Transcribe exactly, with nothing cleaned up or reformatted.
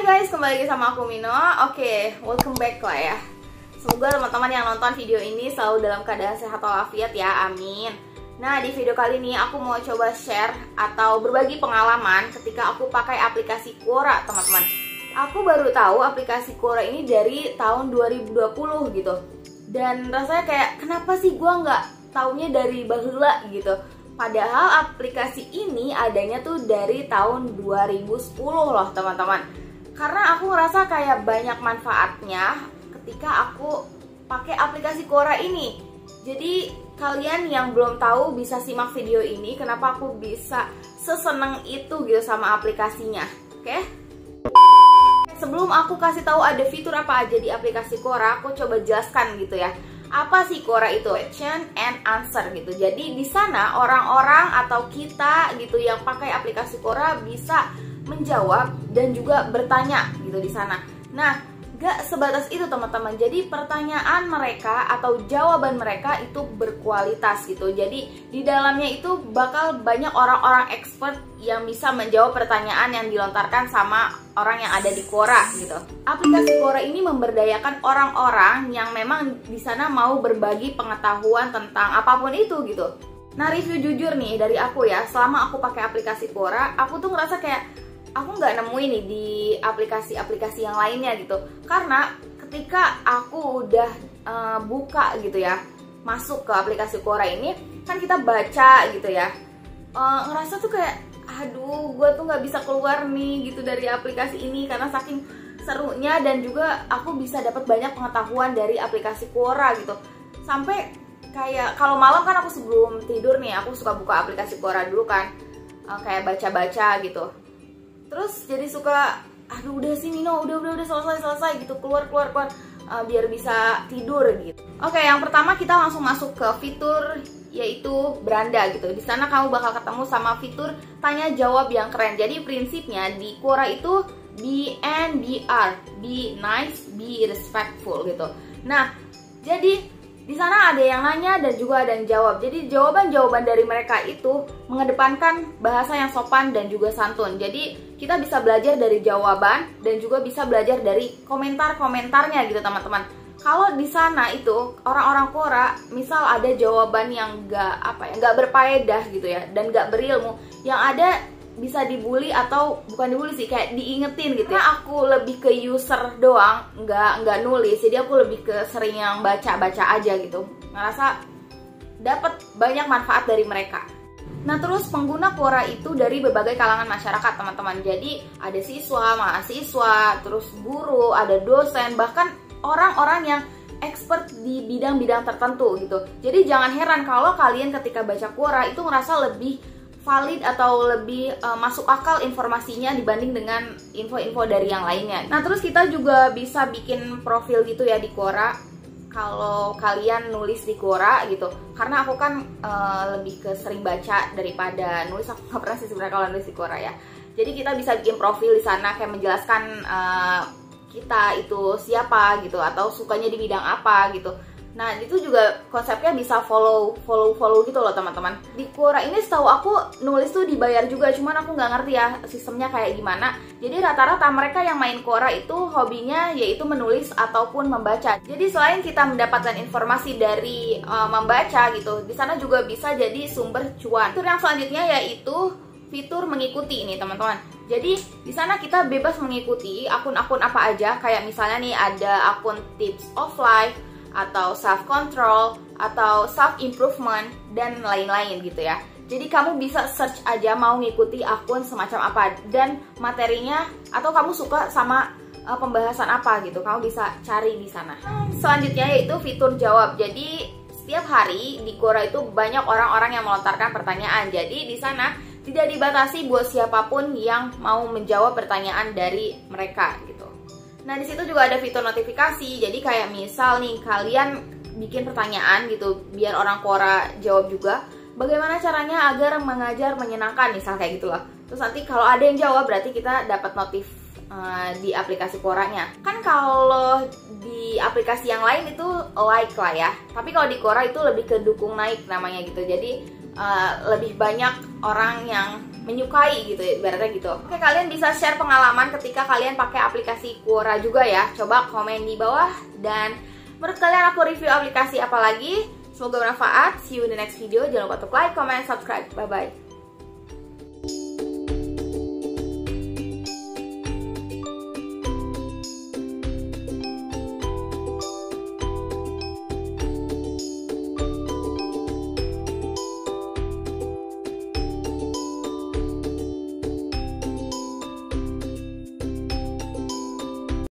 guys, kembali lagi sama aku Mino. Oke, okay, welcome back lah ya. Semoga teman-teman yang nonton video ini selalu dalam keadaan sehat walafiat ya, amin. Nah, di video kali ini aku mau coba share atau berbagi pengalaman ketika aku pakai aplikasi Quora, teman-teman. Aku baru tahu aplikasi Quora ini dari tahun dua ribu dua puluh gitu. Dan rasanya kayak, kenapa sih gua nggak taunya dari baheula gitu. Padahal aplikasi ini adanya tuh dari tahun dua ribu sepuluh loh teman-teman. Karena aku ngerasa kayak banyak manfaatnya ketika aku pakai aplikasi Quora ini. Jadi kalian yang belum tahu bisa simak video ini kenapa aku bisa seseneng itu gitu sama aplikasinya. Oke? Sebelum aku kasih tahu ada fitur apa aja di aplikasi Quora, aku coba jelaskan gitu ya. Apa sih Quora itu? Question and answer gitu. Jadi di sana orang-orang atau kita gitu yang pakai aplikasi Quora bisa menjawab dan juga bertanya gitu di sana. Nah, gak sebatas itu teman-teman. Jadi pertanyaan mereka atau jawaban mereka itu berkualitas gitu. Jadi di dalamnya itu bakal banyak orang-orang expert yang bisa menjawab pertanyaan yang dilontarkan sama orang yang ada di Quora gitu. Aplikasi Quora ini memberdayakan orang-orang yang memang di sana mau berbagi pengetahuan tentang apapun itu gitu. Nah, review jujur nih dari aku ya, selama aku pakai aplikasi Quora, aku tuh ngerasa kayak aku nggak nemuin nih di aplikasi-aplikasi yang lainnya gitu. Karena ketika aku udah uh, buka gitu ya, masuk ke aplikasi Quora ini, kan kita baca gitu ya, uh, ngerasa tuh kayak aduh, gue tuh nggak bisa keluar nih gitu dari aplikasi ini karena saking serunya, dan juga aku bisa dapat banyak pengetahuan dari aplikasi Quora gitu. Sampai kayak kalau malam kan aku sebelum tidur nih, aku suka buka aplikasi Quora dulu kan, uh, kayak baca-baca gitu. Terus jadi suka, aduh udah sih Nino, udah udah udah selesai selesai gitu, keluar keluar keluar uh, biar bisa tidur gitu. Oke, yang pertama kita langsung masuk ke fitur yaitu beranda gitu. Di sana kamu bakal ketemu sama fitur tanya jawab yang keren. Jadi prinsipnya di Quora itu be and be are, be nice, be respectful gitu. Nah, jadi di sana ada yang nanya dan juga ada yang jawab. Jadi jawaban-jawaban dari mereka itu mengedepankan bahasa yang sopan dan juga santun. Jadi kita bisa belajar dari jawaban dan juga bisa belajar dari komentar-komentarnya gitu teman-teman. Kalau di sana itu orang-orang Quora, misal ada jawaban yang nggak apa ya, nggak berfaedah gitu ya, dan nggak berilmu, yang ada bisa dibully atau bukan dibully sih, kayak diingetin gitu. Karena aku lebih ke user doang, nggak nggak nulis, jadi aku lebih ke sering yang baca-baca aja gitu. Ngerasa dapat banyak manfaat dari mereka. Nah, terus pengguna Quora itu dari berbagai kalangan masyarakat teman-teman. Jadi ada siswa, mahasiswa, terus guru, ada dosen, bahkan orang-orang yang expert di bidang-bidang tertentu gitu. Jadi jangan heran kalau kalian ketika baca Quora itu ngerasa lebih valid atau lebih uh, masuk akal informasinya dibanding dengan info-info dari yang lainnya. Nah, terus kita juga bisa bikin profil gitu ya di Quora. Kalau kalian nulis di Quora gitu, karena aku kan uh, lebih ke sering baca daripada nulis. Aku nggak pernah sih sebenarnya kalau nulis di Quora ya. Jadi kita bisa bikin profil di sana kayak menjelaskan uh, kita itu siapa gitu, atau sukanya di bidang apa gitu. Nah, itu juga konsepnya bisa follow follow follow gitu loh teman-teman. Di Quora ini setahu aku nulis tuh dibayar juga, cuman aku nggak ngerti ya sistemnya kayak gimana. Jadi rata-rata mereka yang main Quora itu hobinya yaitu menulis ataupun membaca. Jadi selain kita mendapatkan informasi dari uh, membaca gitu, di sana juga bisa jadi sumber cuan. Fitur yang selanjutnya yaitu fitur mengikuti ini teman-teman. Jadi di sana kita bebas mengikuti akun-akun apa aja, kayak misalnya nih ada akun tips of life, atau self control, atau self improvement dan lain-lain gitu ya. Jadi kamu bisa search aja mau ngikuti akun semacam apa dan materinya, atau kamu suka sama uh, pembahasan apa gitu, kamu bisa cari di sana. Selanjutnya yaitu fitur jawab. Jadi setiap hari di Quora itu banyak orang-orang yang melontarkan pertanyaan. Jadi di sana tidak dibatasi buat siapapun yang mau menjawab pertanyaan dari mereka gitu. Nah, di situ juga ada fitur notifikasi. Jadi kayak misal nih kalian bikin pertanyaan gitu biar orang Quora jawab juga. Bagaimana caranya agar mengajar menyenangkan, misal kayak gitu lah. Terus nanti kalau ada yang jawab berarti kita dapat notif uh, di aplikasi Quoranya. Kan kalau di aplikasi yang lain itu like lah ya. Tapi kalau di Quora itu lebih ke dukung naik namanya gitu. Jadi uh, lebih banyak orang yang menyukai gitu ya, ibaratnya gitu. Oke, kalian bisa share pengalaman ketika kalian pakai aplikasi Quora juga ya. Coba komen di bawah, dan menurut kalian aku review aplikasi apa lagi. Semoga bermanfaat. See you in the next video. Jangan lupa untuk like, comment, subscribe. Bye bye.